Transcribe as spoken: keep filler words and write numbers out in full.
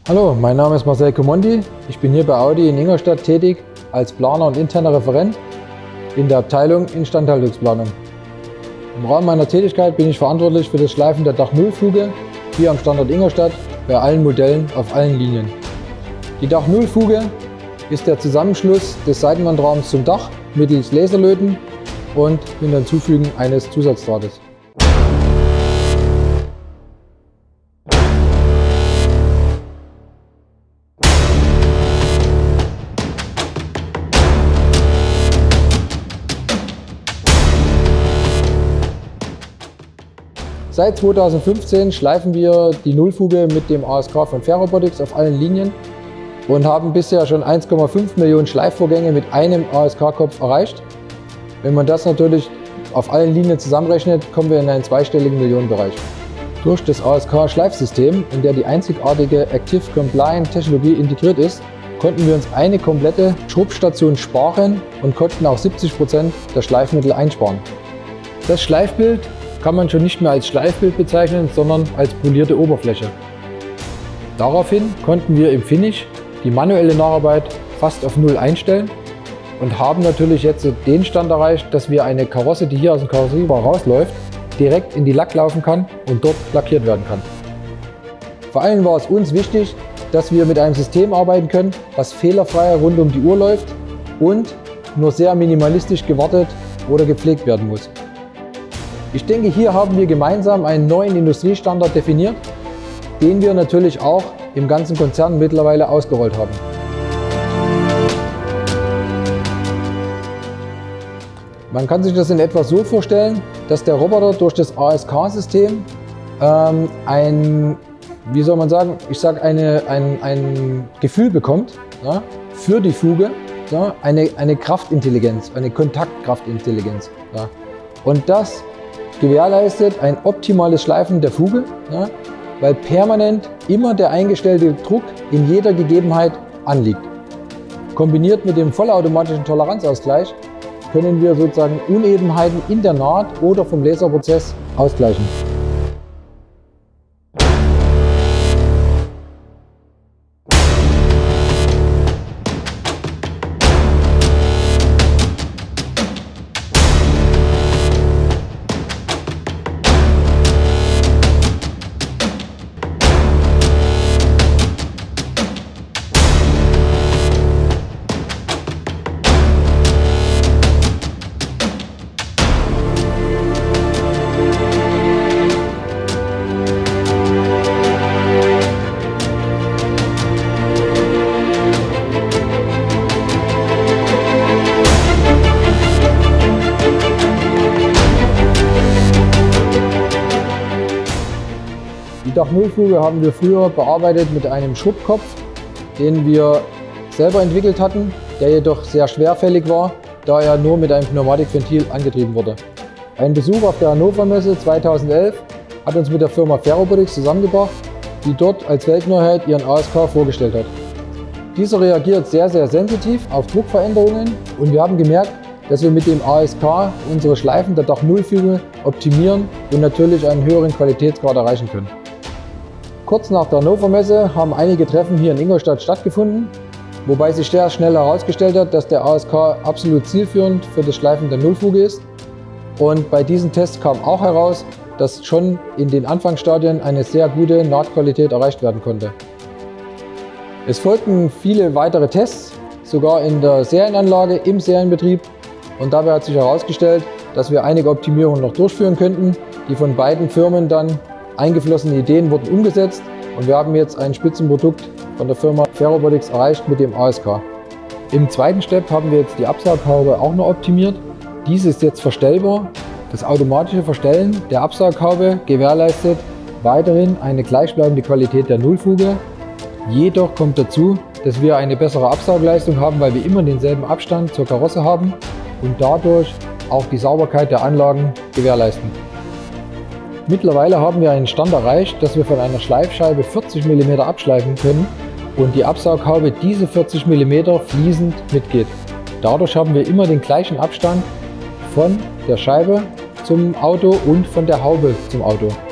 Hallo, mein Name ist Marcel Komondi. Ich bin hier bei Audi in Ingolstadt tätig als Planer und interner Referent in der Abteilung Instandhaltungsplanung. Im Rahmen meiner Tätigkeit bin ich verantwortlich für das Schleifen der Dach-Null-Fuge hier am Standort Ingolstadt bei allen Modellen auf allen Linien. Die Dach-Null-Fuge ist der Zusammenschluss des Seitenwandraums zum Dach mittels Laserlöten und mit dem Hinzufügen eines Zusatzdrahtes. Seit zweitausendfünfzehn schleifen wir die Nullfuge mit dem A S K von FerRobotics auf allen Linien und haben bisher schon eins Komma fünf Millionen Schleifvorgänge mit einem A S K-Kopf erreicht. Wenn man das natürlich auf allen Linien zusammenrechnet, kommen wir in einen zweistelligen Millionenbereich. Durch das A S K-Schleifsystem, in der die einzigartige Active Compliant Technologie integriert ist, konnten wir uns eine komplette Schrubbstation sparen und konnten auch siebzig Prozent der Schleifmittel einsparen. Das Schleifbild kann man schon nicht mehr als Schleifbild bezeichnen, sondern als polierte Oberfläche. Daraufhin konnten wir im Finish die manuelle Nacharbeit fast auf Null einstellen und haben natürlich jetzt den Stand erreicht, dass wir eine Karosse, die hier aus dem Karosseriebau rausläuft, direkt in die Lack laufen kann und dort lackiert werden kann. Vor allem war es uns wichtig, dass wir mit einem System arbeiten können, was fehlerfrei rund um die Uhr läuft und nur sehr minimalistisch gewartet oder gepflegt werden muss. Ich denke, hier haben wir gemeinsam einen neuen Industriestandard definiert, den wir natürlich auch im ganzen Konzern mittlerweile ausgerollt haben. Man kann sich das in etwa so vorstellen, dass der Roboter durch das A S K-System ähm, ein, wie soll man sagen, ich sage eine, ein, ein Gefühl bekommt, ja, für die Fuge, ja, eine, eine Kraftintelligenz, eine Kontaktkraftintelligenz. Ja. Und das gewährleistet ein optimales Schleifen der Fuge, ja, weil permanent immer der eingestellte Druck in jeder Gegebenheit anliegt. Kombiniert mit dem vollautomatischen Toleranzausgleich können wir sozusagen Unebenheiten in der Naht oder vom Laserprozess ausgleichen. Die Dach-Null-Fuge haben wir früher bearbeitet mit einem Schubkopf, den wir selber entwickelt hatten, der jedoch sehr schwerfällig war, da er nur mit einem Pneumatikventil angetrieben wurde. Ein Besuch auf der Hannover Messe zweitausendelf hat uns mit der Firma FerRobotics zusammengebracht, die dort als Weltneuheit ihren A S K vorgestellt hat. Dieser reagiert sehr, sehr sensitiv auf Druckveränderungen und wir haben gemerkt, dass wir mit dem A S K unsere Schleifen der Dach-Null-Fuge optimieren und natürlich einen höheren Qualitätsgrad erreichen können. Kurz nach der Hannover Messe haben einige Treffen hier in Ingolstadt stattgefunden, wobei sich sehr schnell herausgestellt hat, dass der A S K absolut zielführend für das Schleifen der Nullfuge ist. Und bei diesen Tests kam auch heraus, dass schon in den Anfangsstadien eine sehr gute Nahtqualität erreicht werden konnte. Es folgten viele weitere Tests, sogar in der Serienanlage im Serienbetrieb, und dabei hat sich herausgestellt, dass wir einige Optimierungen noch durchführen könnten, die von beiden Firmen dann eingeflossene Ideen wurden umgesetzt und wir haben jetzt ein Spitzenprodukt von der Firma FerRobotics erreicht mit dem A S K. Im zweiten Step haben wir jetzt die Absaughaube auch noch optimiert. Diese ist jetzt verstellbar. Das automatische Verstellen der Absaughaube gewährleistet weiterhin eine gleichbleibende Qualität der Nullfuge. Jedoch kommt dazu, dass wir eine bessere Absaugleistung haben, weil wir immer denselben Abstand zur Karosse haben und dadurch auch die Sauberkeit der Anlagen gewährleisten. Mittlerweile haben wir einen Stand erreicht, dass wir von einer Schleifscheibe vierzig Millimeter abschleifen können und die Absaughaube diese vierzig Millimeter fließend mitgeht. Dadurch haben wir immer den gleichen Abstand von der Scheibe zum Auto und von der Haube zum Auto.